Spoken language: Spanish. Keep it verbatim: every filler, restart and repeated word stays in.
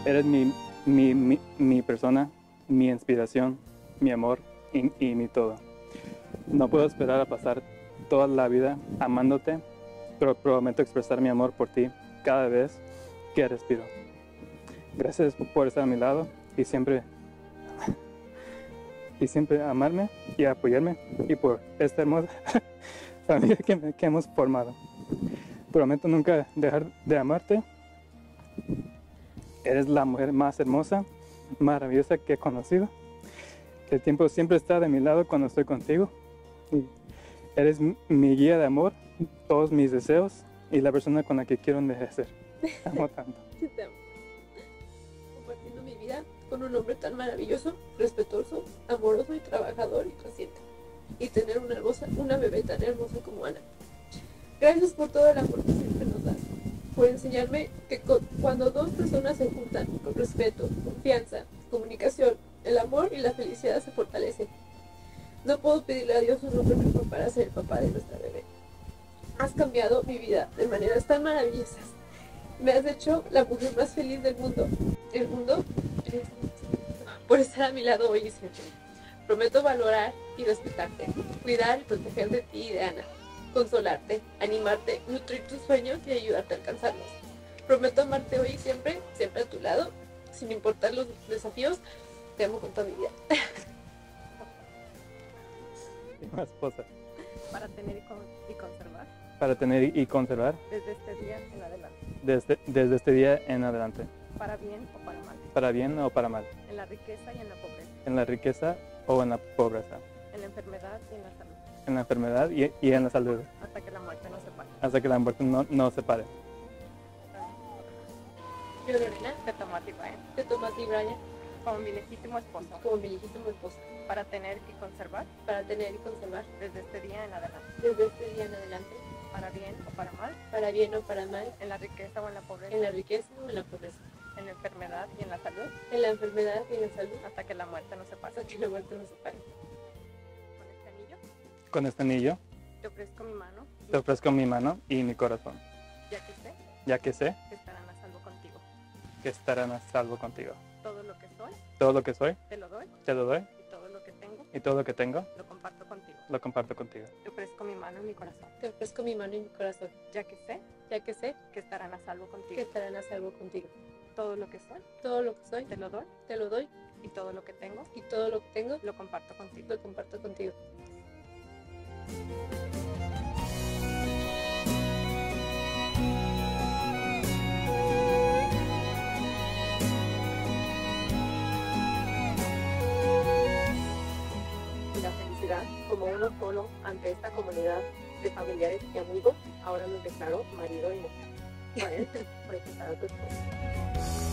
Eres mi, mi, mi, mi persona, mi inspiración, mi amor y, y mi todo. No puedo esperar a pasar toda la vida amándote, pero prometo expresar mi amor por ti cada vez que respiro. Gracias por estar a mi lado y siempre, y siempre amarme y apoyarme, y por esta hermosa familia que, que hemos formado. Prometo nunca dejar de amarte. Eres la mujer más hermosa, maravillosa que he conocido. El tiempo siempre está de mi lado cuando estoy contigo. Y eres mi guía de amor, todos mis deseos y la persona con la que quiero envejecer. Te amo tanto. Yo te amo. Compartiendo mi vida con un hombre tan maravilloso, respetuoso, amoroso y trabajador y paciente. Y tener una, hermosa, una bebé tan hermosa como Ana. Gracias por todo el amor que siempre nos das. Por enseñarme que con, cuando dos personas se juntan con respeto, confianza, comunicación, el amor y la felicidad se fortalecen. No puedo pedirle a Dios un hombre mejor para ser el papá de nuestra bebé. Has cambiado mi vida de maneras tan maravillosas. Me has hecho la mujer más feliz del mundo. El mundo es por estar a mi lado hoy y siempre. Prometo valorar y respetarte, cuidar y proteger de ti y de Ana, consolarte, animarte, nutrir tus sueños y ayudarte a alcanzarlos. Prometo amarte hoy y siempre, siempre a tu lado, sin importar los desafíos. Te amo con toda mi vida. Y más esposa. Para tener y, con, y conservar. Para tener y conservar. Desde este día en adelante. Desde, desde este día en adelante. Para bien o para mal. Para bien o para mal. En la riqueza y en la pobreza. En la riqueza o en la pobreza. En la enfermedad y en la salud. En la enfermedad y, y en la salud. Hasta que la muerte nos separe. Hasta que la muerte no, no separe. Yo, Lorena, Te tomo a ti, Brian, te tomo a ti, Brian, como mi legítimo esposo. como mi legítimo esposo, Para tener y conservar. para tener y conservar Desde este día en adelante. desde este día en adelante, Para bien o para mal. para bien o para mal, En la riqueza o en la pobreza. en la riqueza o en la pobreza, En la enfermedad y en la salud. en la enfermedad y en la salud, Hasta que la muerte nos separe. hasta que la muerte nos separe. Con este anillo Con este anillo te ofrezco mi mano. te ofrezco mi mano y mi corazón, Ya que sé ya que sé que estarán a salvo contigo. que estarán a salvo contigo. Todo lo que soy, Todo lo que soy, te lo doy. te lo doy, Y todo lo que tengo, y todo lo que tengo, lo comparto contigo. lo comparto contigo. Te ofrezco mi mano y mi corazón. Te ofrezco mi mano y mi corazón, Ya que sé ya que sé que estarán a salvo que contigo. estarán a salvo contigo. Todo lo que soy, Todo lo que soy, te lo doy. te lo doy, Y todo lo que tengo, y todo lo que tengo, lo comparto contigo. lo comparto contigo. Y la felicidad, como uno solo ante esta comunidad de familiares y amigos, ahora nos declaró marido y mujer. Por eso, por presentar a tu esposo.